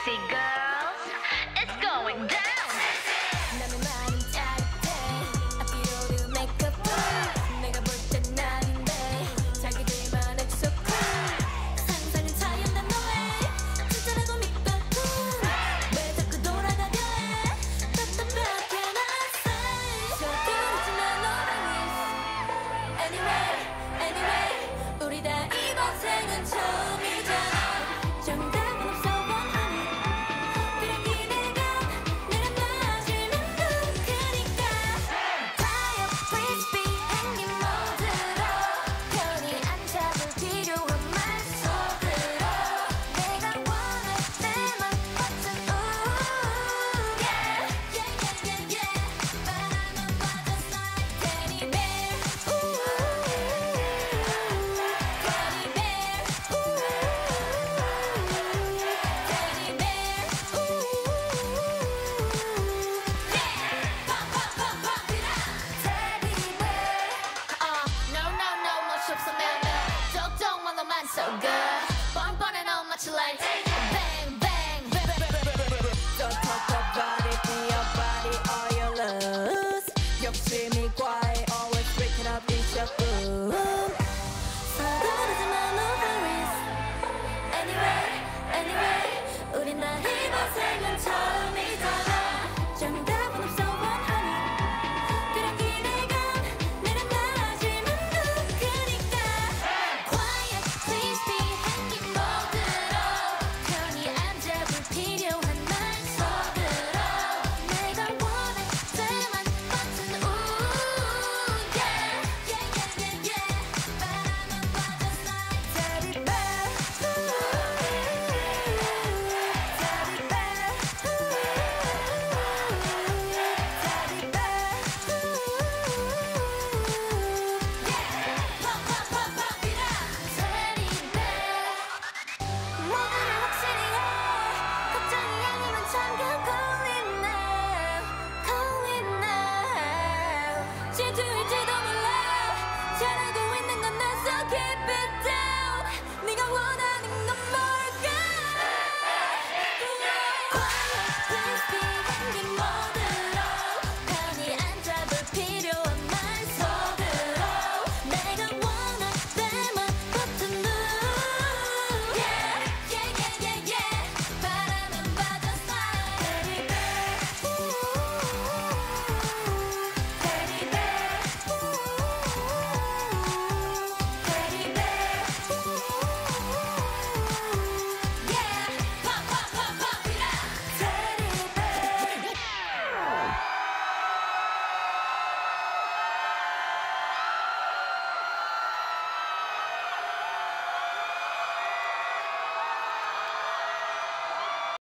sexy girls, it's going down. 나는 많이 짜릿해 앞뒤로를 메이크업 내가 볼 땐 아닌데 자기들만 해도 so cool 상상은 차이없는 너의 진짜라고 믿고 왜 자꾸 돌아가려 해 답답하게 났어 서두르지만 너랑 is Anyway, anyway 우리 다 이번 생은 처음이잖아 정답은 없어 원하는 그런 기대감 내가 맞으면 누구니까 타협 frisbee 행님 모드로 편히 안 잡을 필요한 말 속으로 내가 원할 때만 버튼 ooh yeah yeah yeah yeah yeah 바라만 봐 just like teddy bear ooh teddy bear ooh teddy bear ooh yeah pop pop pop pop it up teddy bear no no no 멋이 없어 매우 적정만 너만 so good 뻔뻔해 너 마치 like